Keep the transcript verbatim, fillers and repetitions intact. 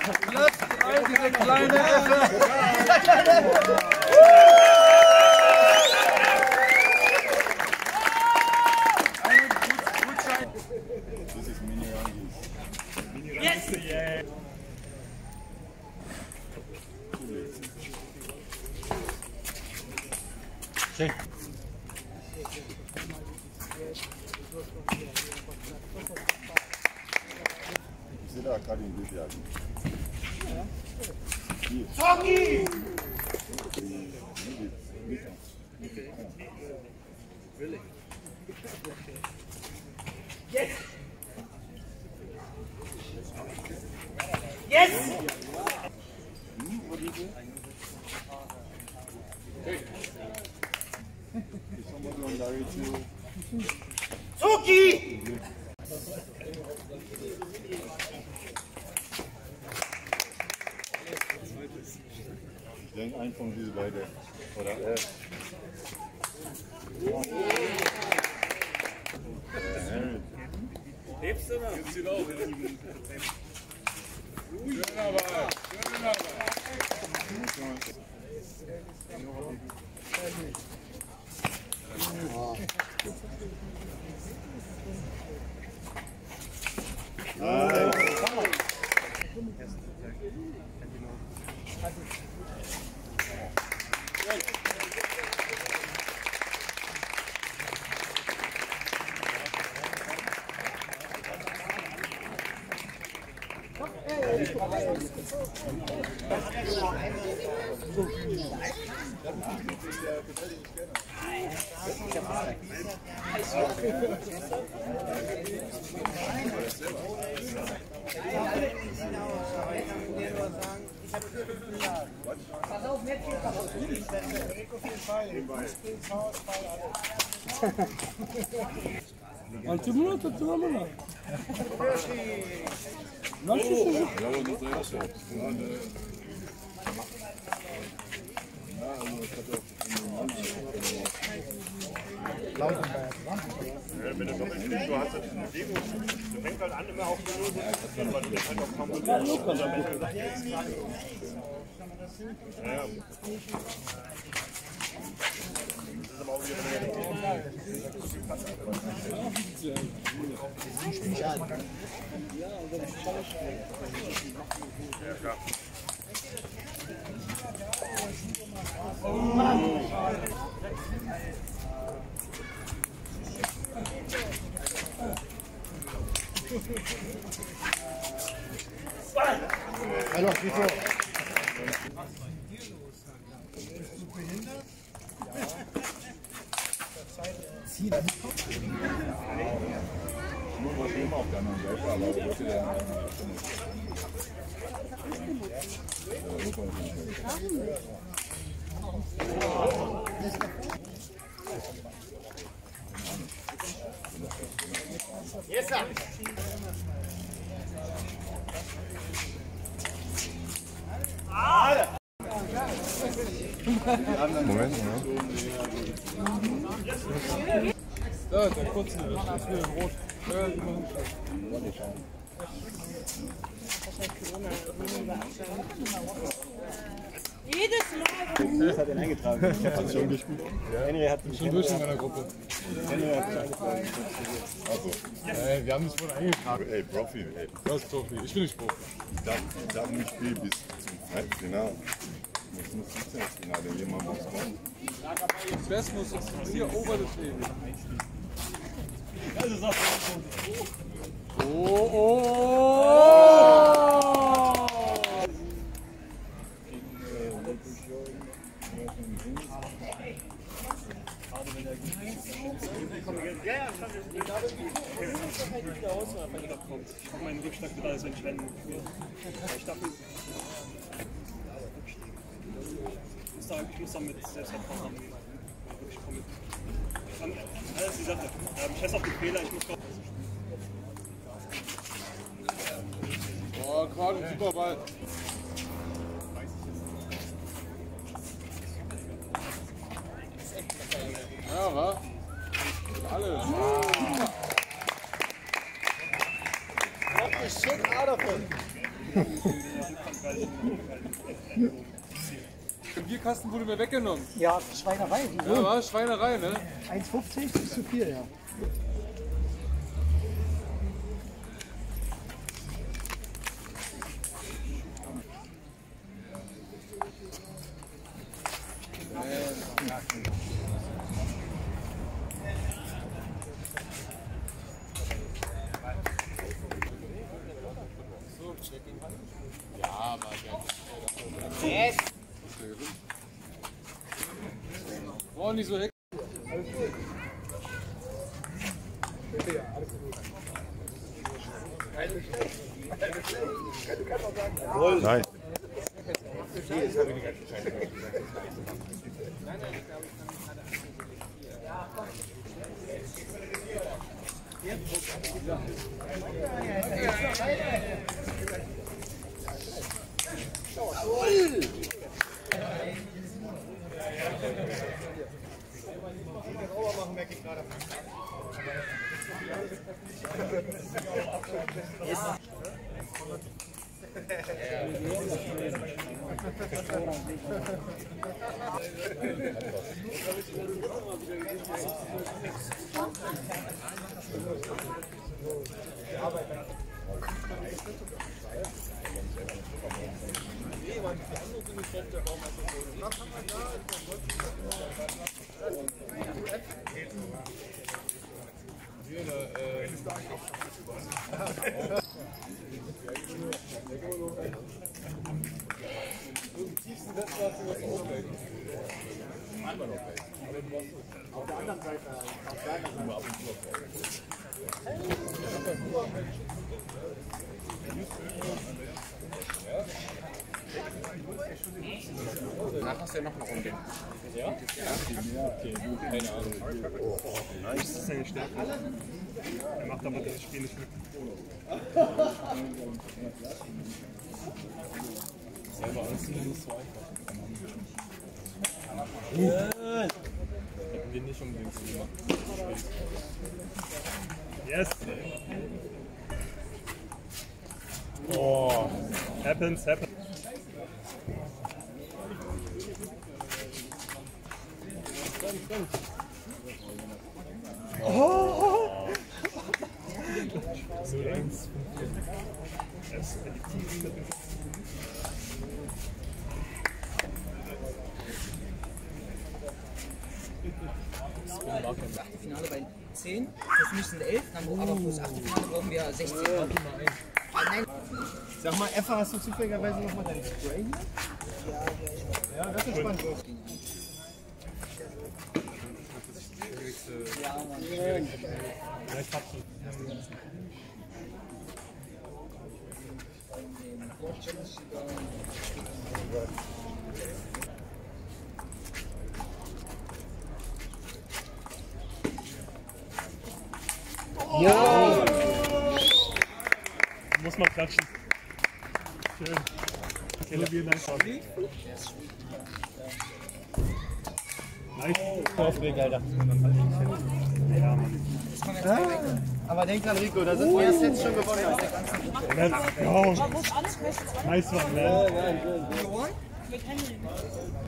Platz drei, diese kleine Effe. Einen Gutschein. Das ist Mini Rangis. Yes! Schön. Ich sehe da gerade den Bildjagen. Zocky! Really? Yes! Yes! Zuki! Ich denke, ein von diesen beiden. Oder er. Hebst du noch? Hebst du auch. Schön aber, schön aber. Anche minuto, tu non me non ci sono. Wenn du noch ein Spiel, du hast eine Bewegung, du fängst halt an immer auf die Null, weil du das halt auch kaum mit ja. Das ist aber auch wieder ja, klar. Hallo, wie vor? Bist du behindert? Zieh das. Nur was immer auf der anderen Seite, aber das ist ja Yes, sir! Moment, Moment. Da, der kurze, das ist wieder rot. Jedes Mal. Das hat ihn eingetragen. Ich habe schon gespielt. Henry hat Schon durch in meiner Gruppe. Henry hat mich eingetragen. Also. Ey, wir haben das wohl eingetragen. Ey, Profi, ey. Das ist Profi. Ich bin nicht Profi. Ich darf, ich darf nicht spielen bis zum Halbfinale. Ich muss nicht ins Finale, jemand muss kommen. Wes muss uns hier over das Leben. Oh, oh! Ja, ja, ich fand es wieder aus, wenn er kommt. Ich hoffe, mein Rückschlag wird alles entscheiden. Ich dachte, ich muss da, ich muss da mit Selbstvertrauen haben. Ich komme mit. Das ist die Sache. Ich schätze auf die Fehler, ich muss kommen. Boah, gerade ein super Ball. Ja, wa? Alles. What the shit out of him? Der Bierkasten wurde mir weggenommen. Ja, Schweinerei. Ja, war Schweinerei, ne? eins fünfzig ist zu viel, ja. Yes. War nicht so heck. Nein. Auf der anderen Seite, auf der anderen Danach hast du ja noch eine Runde. Ja? Okay, keine Ahnung. Das ist seine Stärke. Er macht aber dieses Spiel nicht wirklich. Selber anziehen ist so einfach. Hätten wir nicht unbedingt so gemacht. Yes! Oh, happens, happens. Oh! So eins. Das ist die Achtelfinale bei zehn, das müssen elf, dann aber fürs Achtelfinale brauchen wir sechzehn. Nein. Sag mal, Effa, hast du zufälligerweise noch mal dein Spray hier? Ja, das ist spannend. Ja, Mann. Vielleicht habt ihr. Ja! Muss man klatschen. Schön. Okay, vielen Dank. Nice. Aufregen, Alter. Ja, Mann. Ah, aber denk dran, Rico, da sind wir erst jetzt schon gewonnen. Let's go. Man muss alles messen. Nice one, man. Mit Henry.